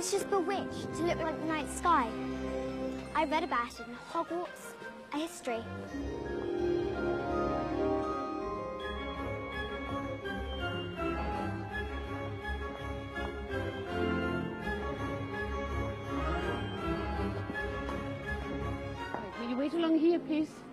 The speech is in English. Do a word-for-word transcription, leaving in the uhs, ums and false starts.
It's just bewitched to look like the night sky. I read about it in Hogwarts, a history. Will you wait along here, please?